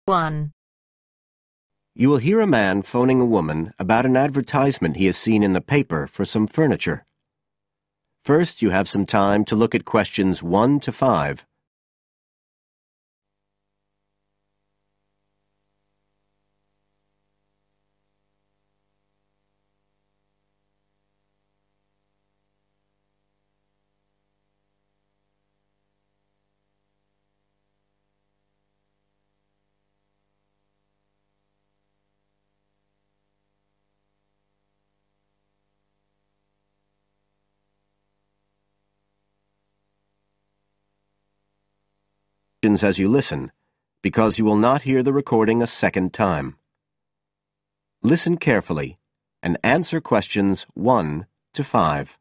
1. You will hear a man phoning a woman about an advertisement he has seen in the paper for some furniture. First, you have some time to look at questions 1 to 5. As you listen, because you will not hear the recording a second time. Listen carefully and answer questions 1 to 5.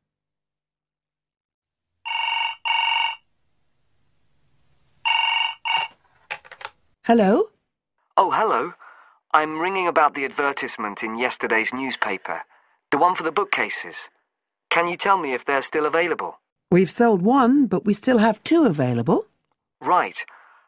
Hello? Oh, hello. I'm ringing about the advertisement in yesterday's newspaper. The one for the bookcases. Can you tell me if they're still available? We've sold one, but we still have 2 available. Right.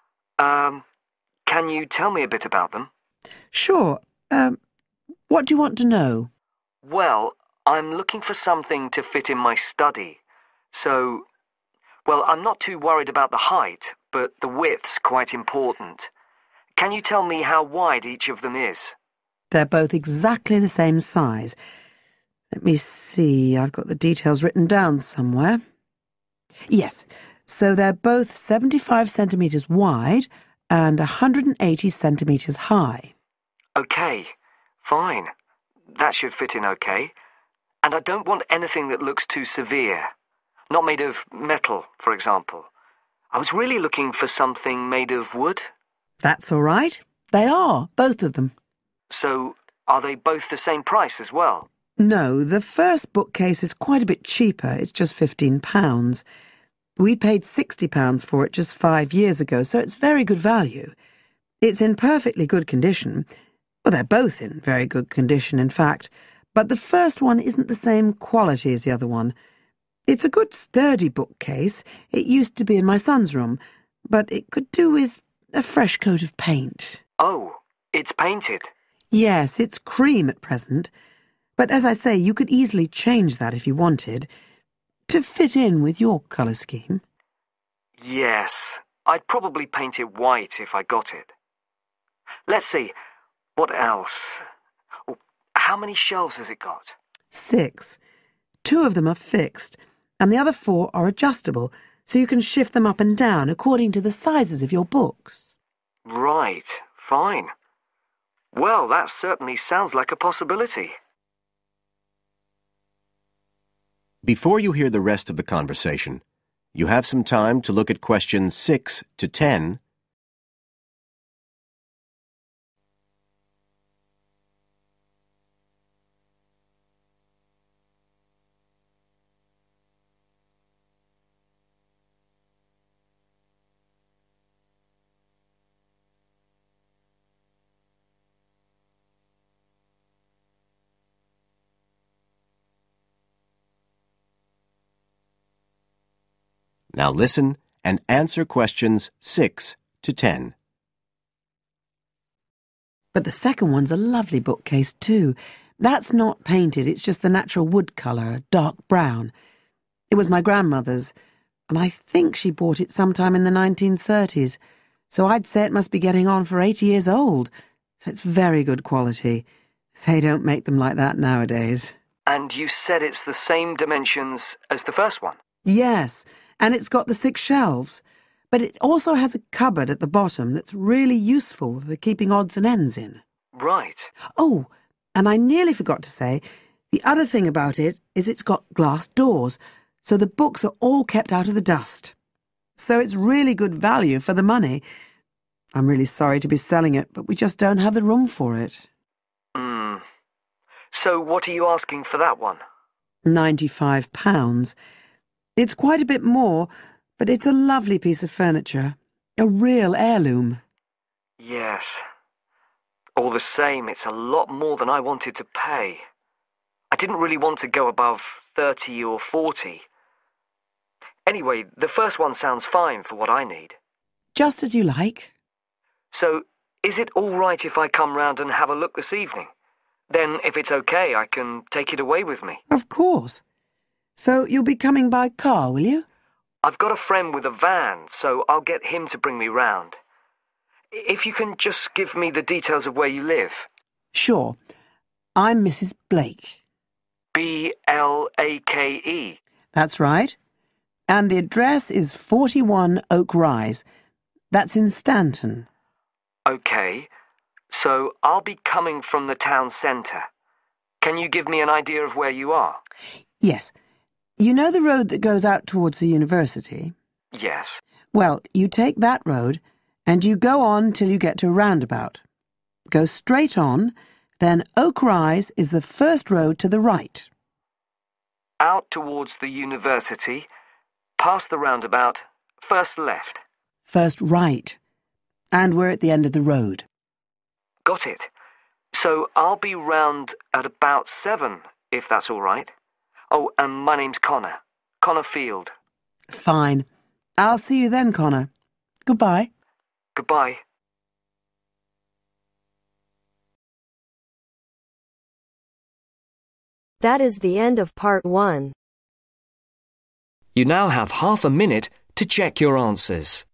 Can you tell me a bit about them? Sure. What do you want to know? Well, I'm looking for something to fit in my study. So, well, I'm not too worried about the height, but the width's quite important. Can you tell me how wide each of them is? They're both exactly the same size. Let me see, I've got the details written down somewhere. Yes, so they're both 75 centimetres wide and 180 centimetres high. Okay, fine. That should fit in okay. And I don't want anything that looks too severe. Not made of metal, for example. I was really looking for something made of wood. That's all right. They are, both of them. So, are they both the same price as well? No, the first bookcase is quite a bit cheaper. It's just £15. We paid £60 for it just 5 years ago, so it's very good value. It's in perfectly good condition. Well, they're both in very good condition, in fact. But the first one isn't the same quality as the other one. It's a good, sturdy bookcase. It used to be in my son's room, but it could do with a fresh coat of paint. Oh, it's painted? Yes, it's cream at present. But as I say, you could easily change that if you wanted, to fit in with your colour scheme. Yes, I'd probably paint it white if I got it. Let's see, what else? Oh, how many shelves has it got? 6. 2 of them are fixed, and the other 4 are adjustable, so you can shift them up and down according to the sizes of your books. Right, fine. Well, that certainly sounds like a possibility. Before you hear the rest of the conversation, you have some time to look at questions 6 to 10. Now listen and answer questions 6 to 10. But the second one's a lovely bookcase too. That's not painted, it's just the natural wood colour, dark brown. It was my grandmother's, and I think she bought it sometime in the 1930s, so I'd say it must be getting on for 80 years old. So it's very good quality. They don't make them like that nowadays. And you said it's the same dimensions as the first one? Yes, and it's got the 6 shelves. But it also has a cupboard at the bottom that's really useful for keeping odds and ends in. Right. Oh, and I nearly forgot to say, the other thing about it is it's got glass doors, so the books are all kept out of the dust. So it's really good value for the money. I'm really sorry to be selling it, but we just don't have the room for it. So what are you asking for that one? £95. It's quite a bit more, but it's a lovely piece of furniture. A real heirloom. Yes. All the same, it's a lot more than I wanted to pay. I didn't really want to go above 30 or 40. Anyway, the first one sounds fine for what I need. Just as you like. So, Is it all right if I come round and have a look this evening? Then, if it's okay, I can take it away with me. Of course. So you'll be coming by car, will you? I've got a friend with a van, so I'll get him to bring me round. If you can just give me the details of where you live. Sure. I'm Mrs. Blake. Blake. That's right. And the address is 41 Oak Rise. That's in Stanton. OK. So I'll be coming from the town centre. Can you give me an idea of where you are? Yes. You know the road that goes out towards the university? Yes. Well, you take that road and you go on till you get to a roundabout. Go straight on, then Oak Rise is the first road to the right. Out towards the university, past the roundabout, first left. First right. And we're at the end of the road. Got it. So I'll be round at about 7, if that's all right. Oh, and my name's Connor. Connor Field. Fine. I'll see you then, Connor. Goodbye. Goodbye. That is the end of part 1. You now have half a minute to check your answers.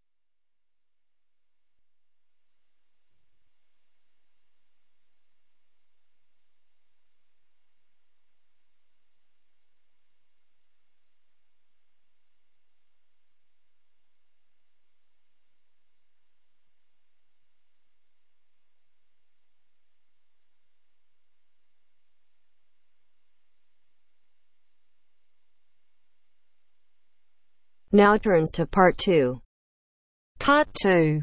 Now turns to part 2. Part 2.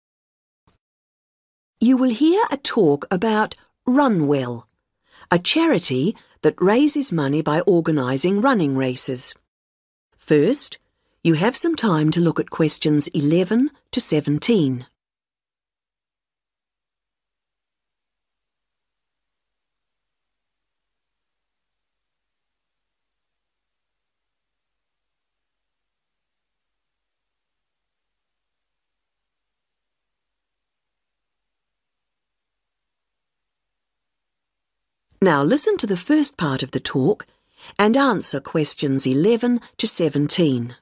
You will hear a talk about Runwell, a charity that raises money by organising running races. First, you have some time to look at questions 11 to 17. Now listen to the first part of the talk and answer questions 11 to 17.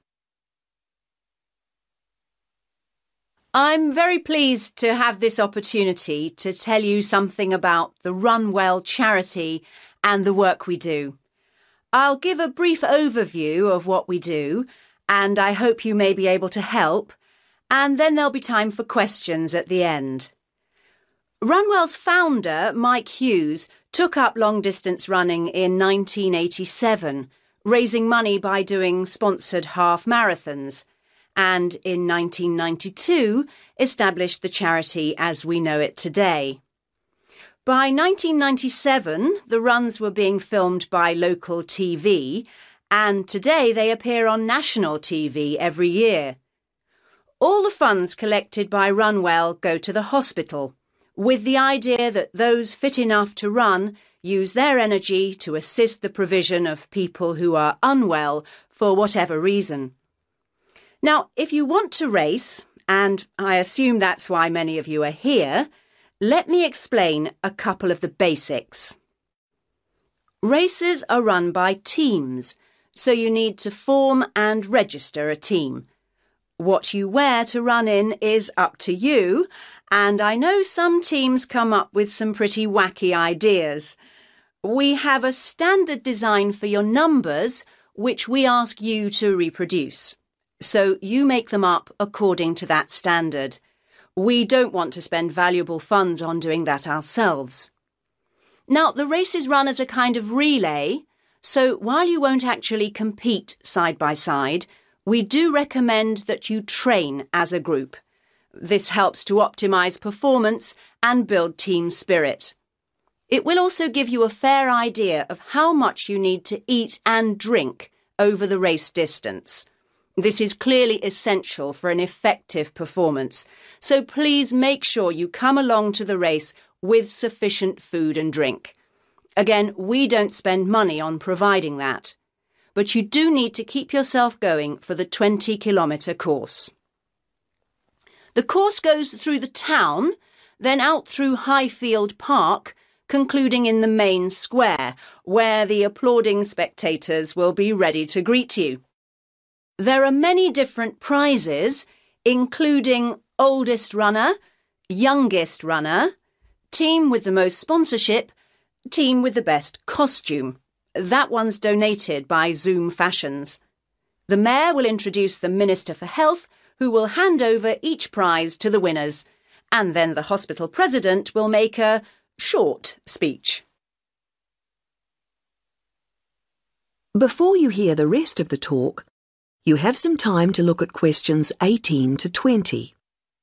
I'm very pleased to have this opportunity to tell you something about the Runwell charity and the work we do. I'll give a brief overview of what we do, and I hope you may be able to help, and then there'll be time for questions at the end. Runwell's founder, Mike Hughes, took up long-distance running in 1987, raising money by doing sponsored half marathons, and in 1992 established the charity as we know it today. By 1997, the runs were being filmed by local TV, and today they appear on national TV every year. All the funds collected by Runwell go to the hospital, with the idea that those fit enough to run use their energy to assist the provision of people who are unwell for whatever reason. Now, if you want to race, and I assume that's why many of you are here, let me explain a couple of the basics. Races are run by teams, so you need to form and register a team. What you wear to run in is up to you, and I know some teams come up with some pretty wacky ideas. We have a standard design for your numbers, which we ask you to reproduce. So you make them up according to that standard. We don't want to spend valuable funds on doing that ourselves. Now, the race is run as a kind of relay, so while you won't actually compete side by side, we do recommend that you train as a group. This helps to optimise performance and build team spirit. It will also give you a fair idea of how much you need to eat and drink over the race distance. This is clearly essential for an effective performance, so please make sure you come along to the race with sufficient food and drink. Again, we don't spend money on providing that, but you do need to keep yourself going for the 20-kilometre course. The course goes through the town, then out through Highfield Park, concluding in the main square, where the applauding spectators will be ready to greet you. There are many different prizes, including oldest runner, youngest runner, team with the most sponsorship, team with the best costume. That one's donated by Zoom Fashions. The Mayor will introduce the Minister for Health, who will hand over each prize to the winners, and then the hospital president will make a short speech. Before you hear the rest of the talk, you have some time to look at questions 18 to 20.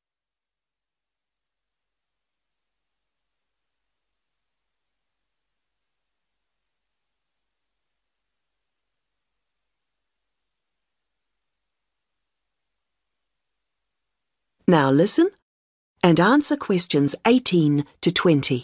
Now listen and answer questions 18 to 20.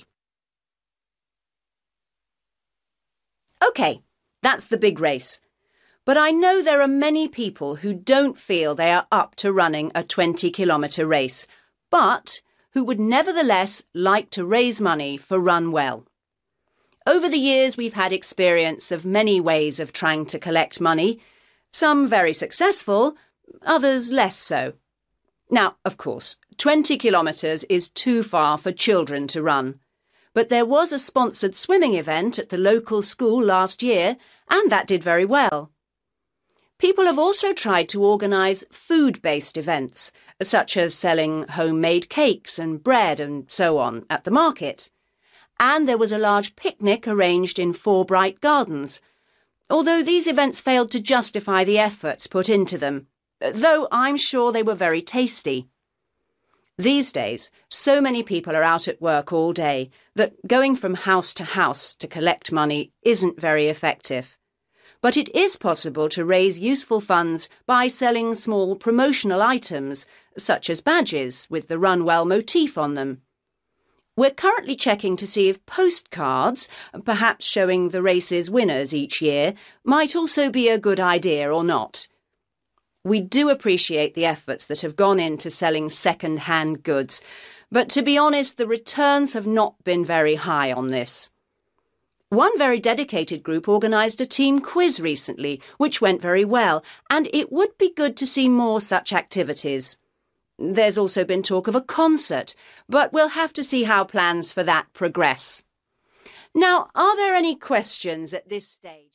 OK, that's the big race. But I know there are many people who don't feel they are up to running a 20-kilometre race, but who would nevertheless like to raise money for Run Well. Over the years, we've had experience of many ways of trying to collect money, some very successful, others less so. Now, of course, 20 kilometres is too far for children to run. But there was a sponsored swimming event at the local school last year, and that did very well. People have also tried to organise food-based events, such as selling homemade cakes and bread and so on at the market. And there was a large picnic arranged in 4 Bright Gardens, although these events failed to justify the efforts put into them, though I'm sure they were very tasty. These days, so many people are out at work all day that going from house to collect money isn't very effective. But it is possible to raise useful funds by selling small promotional items, such as badges with the Run Well motif on them. We're currently checking to see if postcards, perhaps showing the race's winners each year, might also be a good idea or not. We do appreciate the efforts that have gone into selling second-hand goods, but to be honest, the returns have not been very high on this. One very dedicated group organised a team quiz recently, which went very well, and it would be good to see more such activities. There's also been talk of a concert, but we'll have to see how plans for that progress. Now, are there any questions at this stage?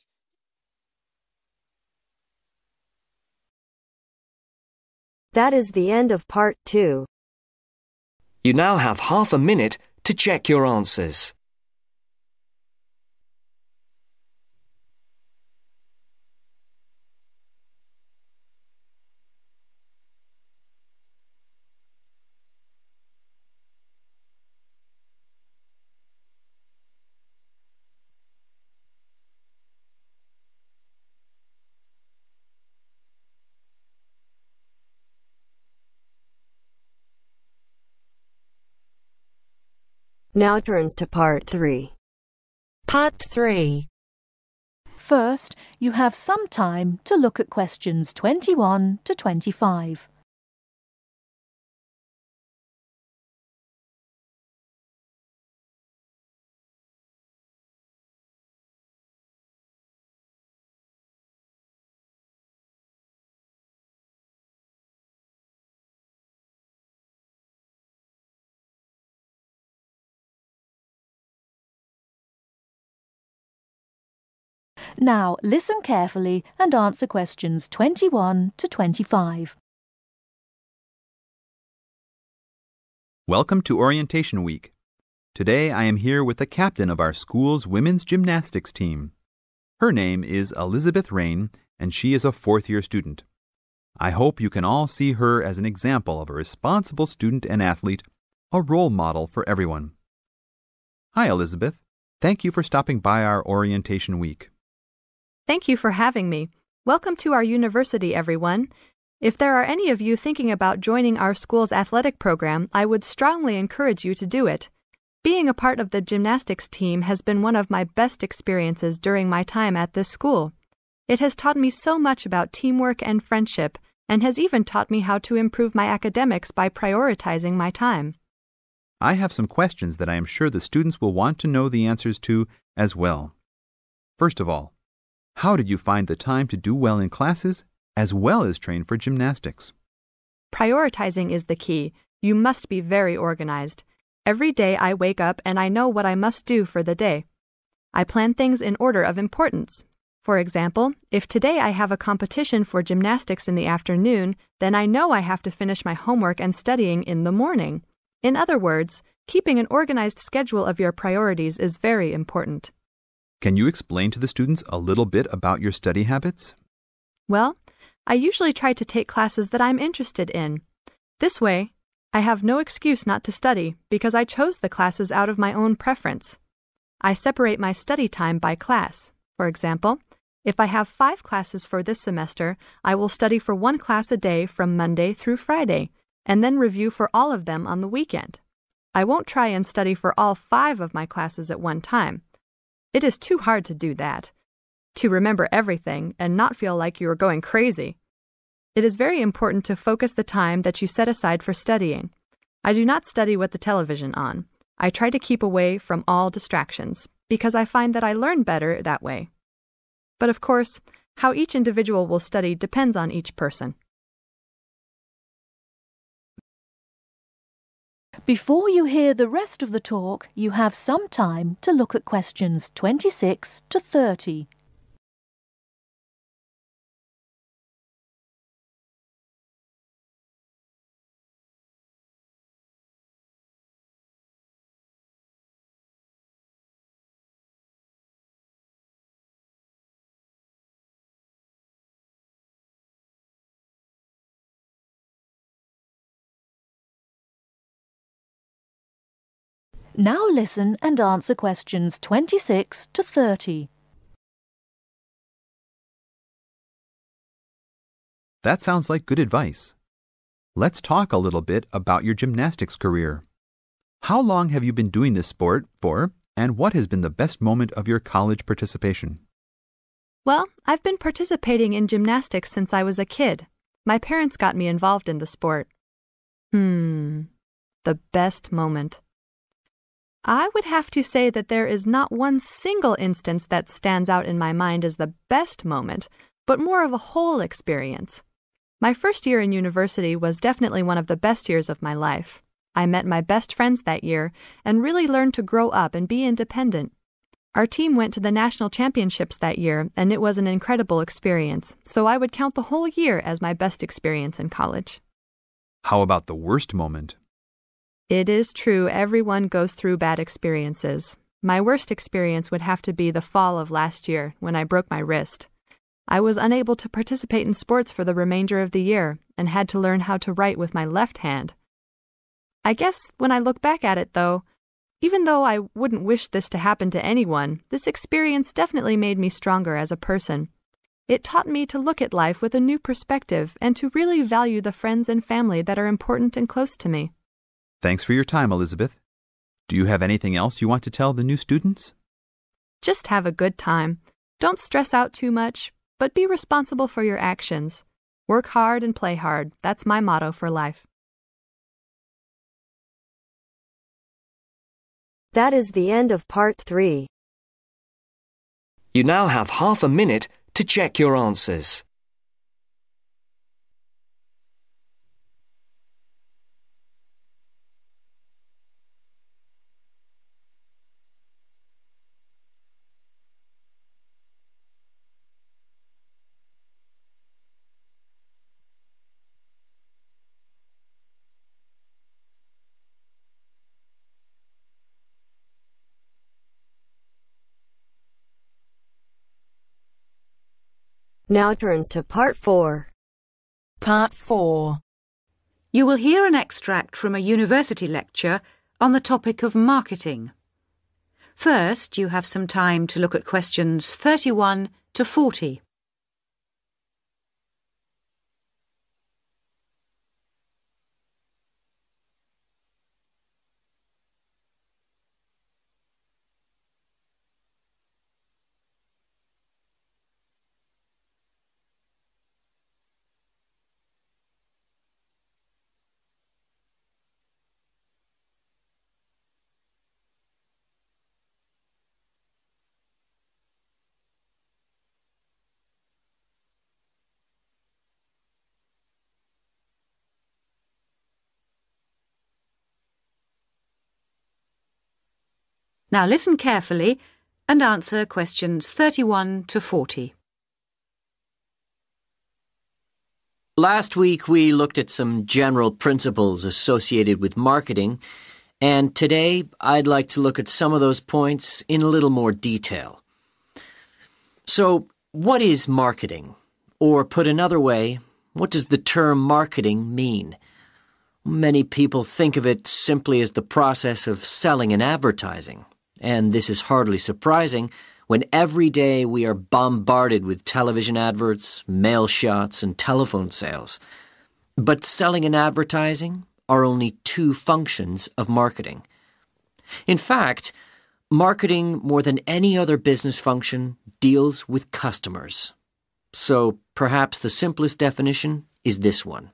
That is the end of part 2. You now have half a minute to check your answers. Now turns to part 3. Part 3. First, you have some time to look at questions 21 to 25. Now, listen carefully and answer questions 21 to 25. Welcome to Orientation Week. Today I am here with the captain of our school's women's gymnastics team. Her name is Elizabeth Rain, and she is a 4th-year student. I hope you can all see her as an example of a responsible student and athlete, a role model for everyone. Hi, Elizabeth. Thank you for stopping by our Orientation Week. Thank you for having me. Welcome to our university, everyone. If there are any of you thinking about joining our school's athletic program, I would strongly encourage you to do it. Being a part of the gymnastics team has been one of my best experiences during my time at this school. It has taught me so much about teamwork and friendship, and has even taught me how to improve my academics by prioritizing my time. I have some questions that I am sure the students will want to know the answers to as well. First of all, how did you find the time to do well in classes as well as train for gymnastics? Prioritizing is the key. You must be very organized. Every day I wake up and I know what I must do for the day. I plan things in order of importance. For example, if today I have a competition for gymnastics in the afternoon, then I know I have to finish my homework and studying in the morning. In other words, keeping an organized schedule of your priorities is very important. Can you explain to the students a little bit about your study habits? Well, I usually try to take classes that I'm interested in. This way, I have no excuse not to study because I chose the classes out of my own preference. I separate my study time by class. For example, if I have 5 classes for this semester, I will study for 1 class a day from Monday through Friday, and then review for all of them on the weekend. I won't try and study for all 5 of my classes at one time. It is too hard to do that, to remember everything and not feel like you are going crazy. It is very important to focus the time that you set aside for studying. I do not study with the television on. I try to keep away from all distractions because I find that I learn better that way. But of course, how each individual will study depends on each person. Before you hear the rest of the talk, you have some time to look at questions 26 to 30. Now listen and answer questions 26 to 30. That sounds like good advice. Let's talk a little bit about your gymnastics career. How long have you been doing this sport for, and what has been the best moment of your college participation? Well, I've been participating in gymnastics since I was a kid. My parents got me involved in the sport. The best moment. I would have to say that there is not one single instance that stands out in my mind as the best moment, but more of a whole experience. My first year in university was definitely one of the best years of my life. I met my best friends that year and really learned to grow up and be independent. Our team went to the national championships that year, and it was an incredible experience, so I would count the whole year as my best experience in college. How about the worst moment? It is true everyone goes through bad experiences. My worst experience would have to be the fall of last year when I broke my wrist. I was unable to participate in sports for the remainder of the year and had to learn how to write with my left hand. I guess when I look back at it, though, even though I wouldn't wish this to happen to anyone, this experience definitely made me stronger as a person. It taught me to look at life with a new perspective and to really value the friends and family that are important and close to me. Thanks for your time, Elizabeth. Do you have anything else you want to tell the new students? Just have a good time. Don't stress out too much, but be responsible for your actions. Work hard and play hard. That's my motto for life. That is the end of part 3. You now have half a minute to check your answers. Now turns to part 4. Part 4. You will hear an extract from a university lecture on the topic of marketing. First, you have some time to look at questions 31 to 40. Now listen carefully and answer questions 31 to 40. Last week we looked at some general principles associated with marketing, and today I'd like to look at some of those points in a little more detail. So, what is marketing? Or put another way, what does the term marketing mean? Many people think of it simply as the process of selling and advertising, and this is hardly surprising when every day we are bombarded with television adverts, mail shots, and telephone sales. But selling and advertising are only two functions of marketing. In fact, marketing, more than any other business function, deals with customers. So perhaps the simplest definition is this one.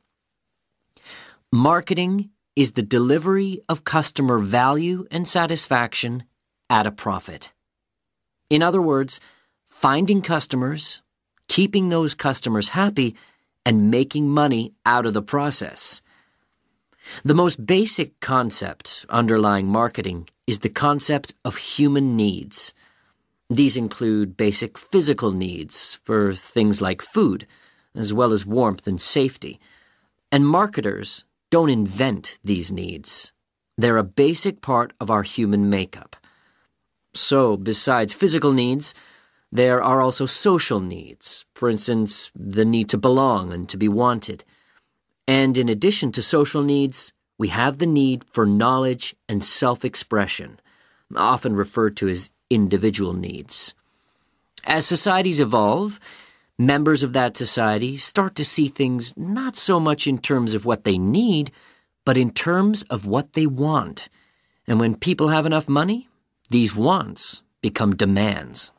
Marketing is the delivery of customer value and satisfaction at a profit. In other words, finding customers, keeping those customers happy, and making money out of the process. The most basic concept underlying marketing is the concept of human needs. These include basic physical needs for things like food, as well as warmth and safety. And marketers don't invent these needs. They're a basic part of our human makeup. So, besides physical needs, there are also social needs. For instance, the need to belong and to be wanted. And in addition to social needs, we have the need for knowledge and self-expression, often referred to as individual needs. As societies evolve, members of that society start to see things not so much in terms of what they need, but in terms of what they want. And when people have enough money, these wants become demands.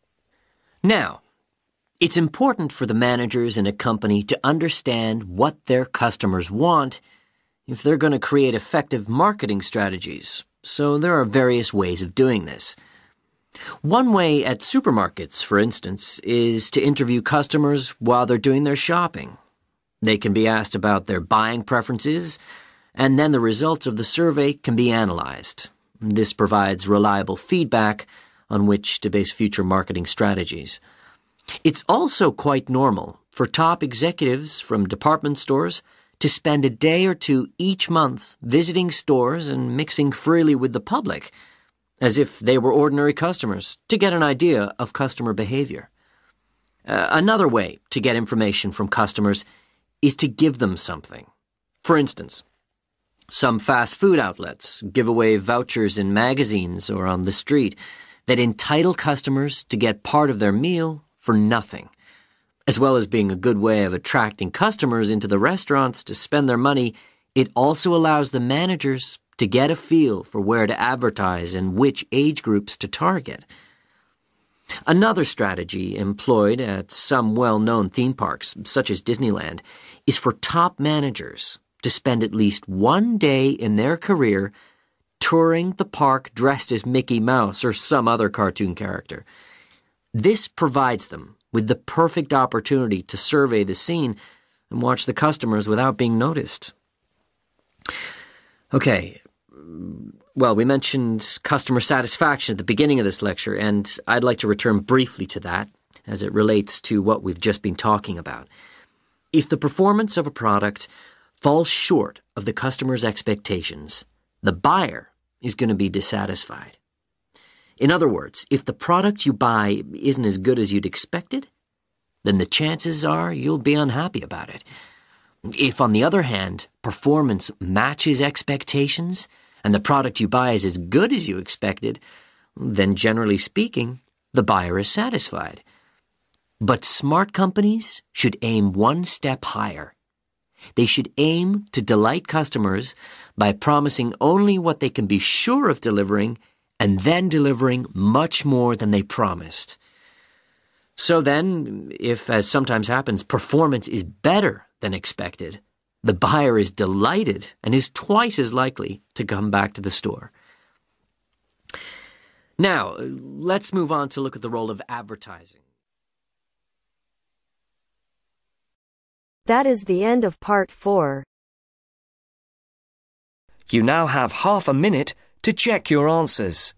Now, it's important for the managers in a company to understand what their customers want if they're going to create effective marketing strategies, so there are various ways of doing this. One way at supermarkets, for instance, is to interview customers while they're doing their shopping. They can be asked about their buying preferences, and then the results of the survey can be analyzed. This provides reliable feedback on which to base future marketing strategies. It's also quite normal for top executives from department stores to spend a day or two each month visiting stores and mixing freely with the public, as if they were ordinary customers, to get an idea of customer behavior. Another way to get information from customers is to give them something. For instance, some fast food outlets give away vouchers in magazines or on the street that entitle customers to get part of their meal for nothing. As well as being a good way of attracting customers into the restaurants to spend their money, it also allows the managers to get a feel for where to advertise and which age groups to target. Another strategy employed at some well-known theme parks, such as Disneyland, is for top managers to spend at least one day in their career touring the park dressed as Mickey Mouse or some other cartoon character. This provides them with the perfect opportunity to survey the scene and watch the customers without being noticed. Okay, well, we mentioned customer satisfaction at the beginning of this lecture, and I'd like to return briefly to that as it relates to what we've just been talking about. If the performance of a product falls short of the customer's expectations, the buyer is going to be dissatisfied. In other words, if the product you buy isn't as good as you'd expected, then the chances are you'll be unhappy about it. If, on the other hand, performance matches expectations and the product you buy is as good as you expected, then generally speaking, the buyer is satisfied. But smart companies should aim one step higher. They should aim to delight customers by promising only what they can be sure of delivering and then delivering much more than they promised. So then, if, as sometimes happens, performance is better than expected, the buyer is delighted and is twice as likely to come back to the store. Now, let's move on to look at the role of advertising. That is the end of part 4. You now have half a minute to check your answers.